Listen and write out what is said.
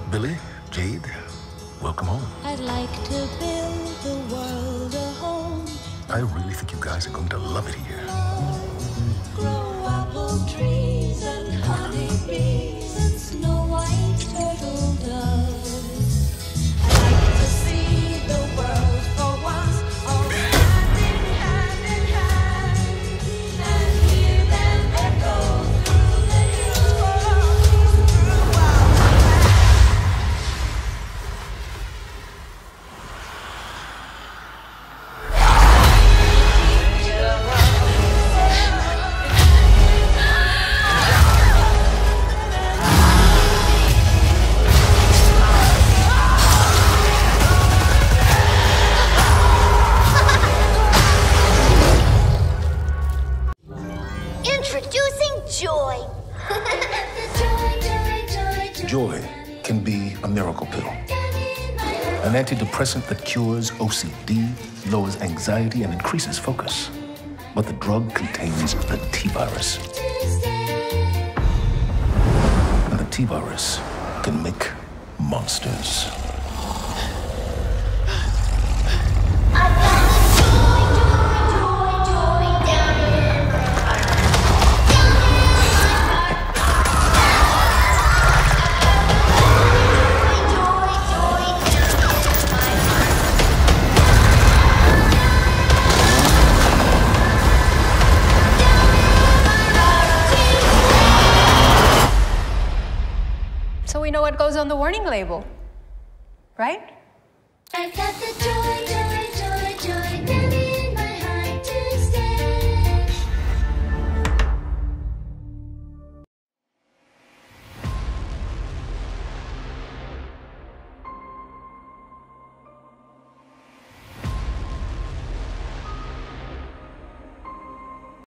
Billy, Jade, welcome home. I'd like to build the world a home. I really think you guys are going to love it here. Grow apple trees and honey bees and snow white turtle doves. I'd like to see the world for once, all standing hand in hand, and hear them echo through the hills throughout the Introducing Joy. Joy can be a miracle pill. An antidepressant that cures OCD, lowers anxiety, and increases focus. But the drug contains the T-virus. And the T-virus can make monsters. So we know what goes on the warning label, right? I've got the joy.